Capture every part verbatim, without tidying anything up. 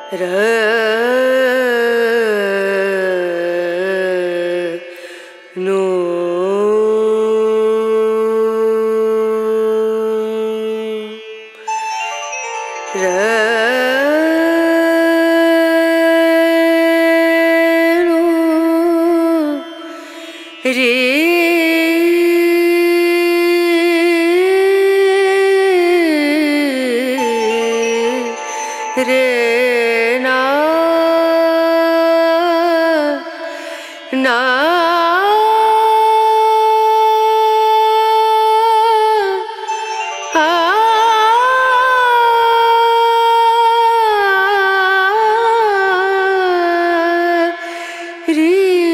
no रे रे ना ना आ रे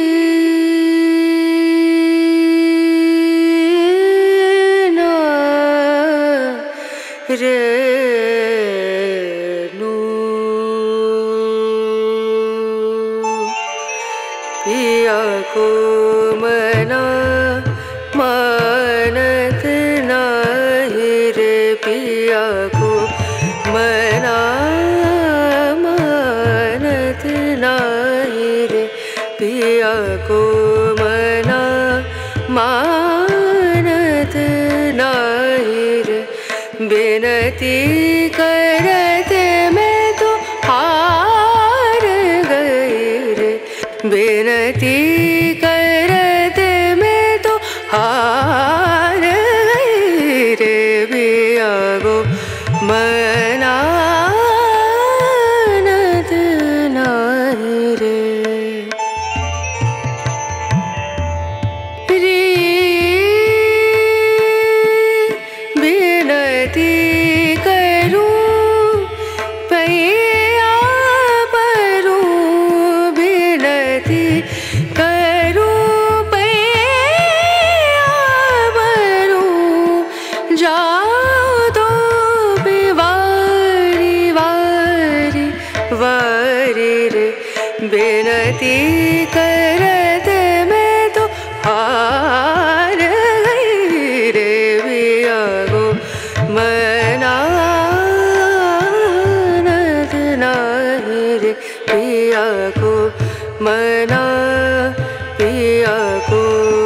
ना रे पिया को मना मानत नाही रे पिया को मना मानत नाही रे पिया को मना मानत नाही रे बिनती करते मैं तो हार गई रे बिनती करते मैं तो हार गई रे पिया को मनानत नाही रे रे बिनती करूं पैया परूं बिनती करूं पैया परूं जाओ तो बिवारी वारी वारी रे बिनती करते मैं तो हार गई रे पिया को मनानत नाही रे पिया को मना पिया को